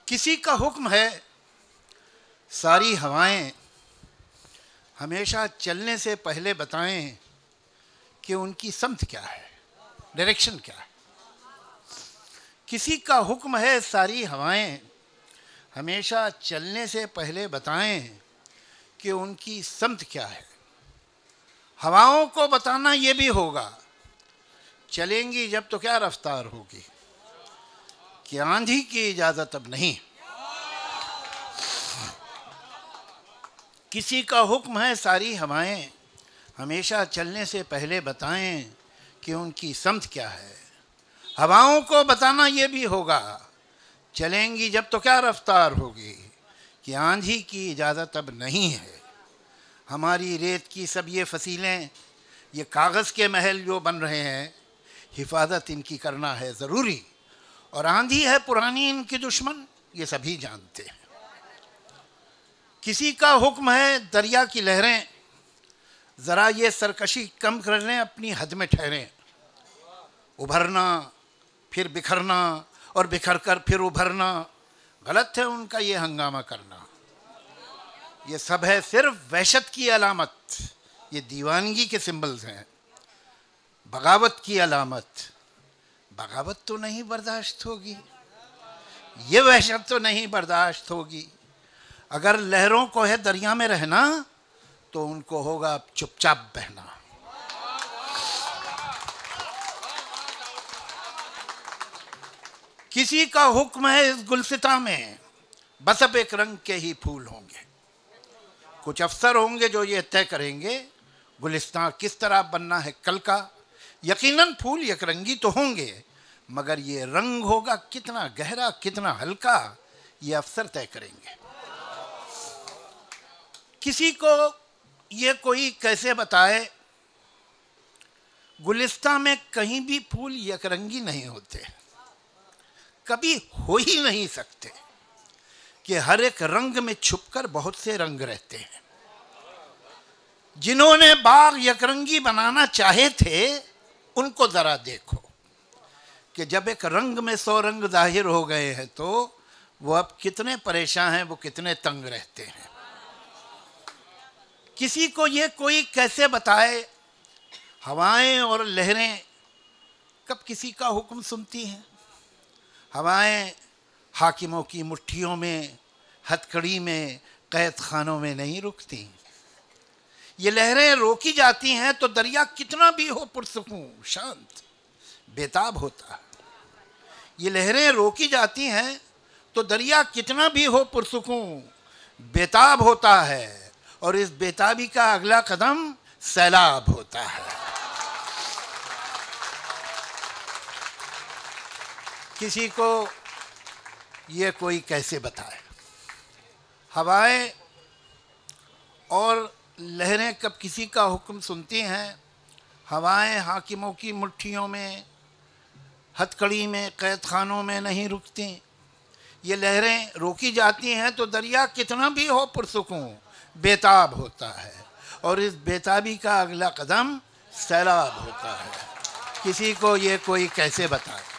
किसी का हुक्म है सारी हवाएं हमेशा चलने से पहले बताएं कि उनकी समत क्या है, डायरेक्शन क्या है। किसी का हुक्म है सारी हवाएं हमेशा चलने से पहले बताएं कि उनकी समत क्या है। हवाओं को बताना ये भी होगा, चलेंगी जब तो क्या रफ्तार होगी, कि आंधी की इजाजत अब नहीं। किसी का हुक्म है सारी हवाएं हमेशा चलने से पहले बताएं कि उनकी समत क्या है। हवाओं को बताना ये भी होगा, चलेंगी जब तो क्या रफ्तार होगी, कि आंधी की इजाज़त अब नहीं है। हमारी रेत की सब ये फसीलें, ये कागज़ के महल जो बन रहे हैं, हिफाजत इनकी करना है ज़रूरी। और आंधी है पुरानी इनकी दुश्मन, ये सभी जानते हैं। किसी का हुक्म है दरिया की लहरें ज़रा ये सरकशी कम कर लें, अपनी हद में ठहरें। उभरना फिर बिखरना और बिखर कर फिर उभरना, गलत है उनका ये हंगामा करना। ये सब है सिर्फ वहशत की अलामत, ये दीवानगी के सिंबल्स हैं। बगावत की अलामत, बगावत तो नहीं बर्दाश्त होगी, ये वहशत तो नहीं बर्दाश्त होगी। अगर लहरों को है दरिया में रहना तो उनको होगा चुपचाप बहना। किसी का हुक्म है इस गुलसिता में बस अब एक रंग के ही फूल होंगे। कुछ अफसर होंगे जो ये तय करेंगे गुलिस्तां किस तरह बनना है कल का। यकीनन फूल एक रंगी तो होंगे, मगर ये रंग होगा कितना गहरा कितना हल्का, ये अफसर तय करेंगे। किसी को ये कोई कैसे बताए गुलिस्तां में कहीं भी फूल यकरंगी नहीं होते, कभी हो ही नहीं सकते, कि हर एक रंग में छुपकर बहुत से रंग रहते हैं। जिन्होंने बाग यकरंगी बनाना चाहे थे उनको जरा देखो कि जब एक रंग में 100 रंग जाहिर हो गए हैं तो वो अब कितने परेशान हैं, वो कितने तंग रहते हैं। किसी को ये कोई कैसे बताए हवाएं और लहरें कब किसी का हुक्म सुनती हैं। हवाएं हाकिमों की मुट्ठियों में, हथकड़ी में, कैद खानों में नहीं रुकती। ये लहरें रोकी जाती हैं तो दरिया कितना भी हो पुरसुकून शांत बेताब होता है। ये लहरें रोकी जाती हैं तो दरिया कितना भी हो पुरसुकून बेताब होता है, और इस बेताबी का अगला कदम सैलाब होता है। किसी को ये कोई कैसे बताए हवाएं और लहरें कब किसी का हुक्म सुनती हैं। हवाएं हाकिमों की मुट्ठियों में, हथकड़ी में, कैद खानों में नहीं रुकती। ये लहरें रोकी जाती हैं तो दरिया कितना भी हो पुरसुकून बेताब होता है, और इस बेताबी का अगला कदम सैलाब होता है। किसी को ये कोई कैसे बताए।